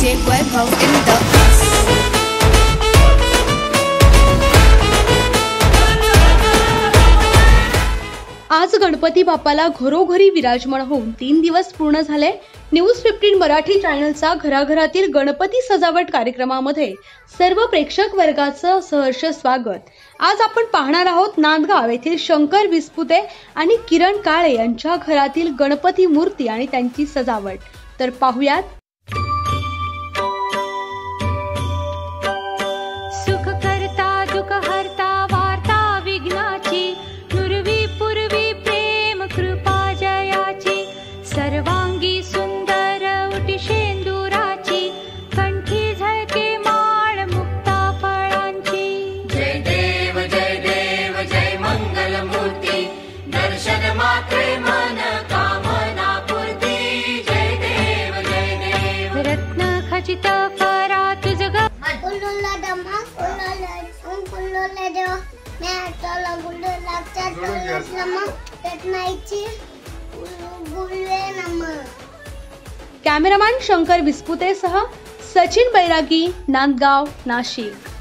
DJ Vaibhav in the mix. आज गणपती बाप्पाला घरोघरी विराजमान होऊन 3 दिवस पूर्ण झाले। न्यूज 15 मराठी चॅनलचा घराघरातील गणपती सजावट कार्यक्रमामध्ये सर्व प्रेक्षक वर्गाचं सहर्ष स्वागत। आज आपण पाहणार आहोत नांदगाव येथील शंकर विस्पुते आणि किरण काळे यांच्या घरातील गणपती मूर्ती आणि त्यांची सजावट। तर पाहूयात। सुख करता दुःख हरता वार्ता विघ्नाची नुरवी पूर्वी प्रेम कृपा जयाची सर्वांगी सुंदर उटी शेंदुराची कंठी झळके माळ मुक्ता फळांची। जय देव जय मंगल मूर्ती दर्शन मात्रे मन कामना पूर्ती। जय देव रत्न खचित फरा तुझ ग कुल्लूला दमा कुल्लूला देव मैं चला गुल्ले लागतात नम रत्नाईची गुल्ले नम। कॅमेरामॅन शंकर विस्पुतेसह सचिन बैरागी, नांदगाव, नाशिक।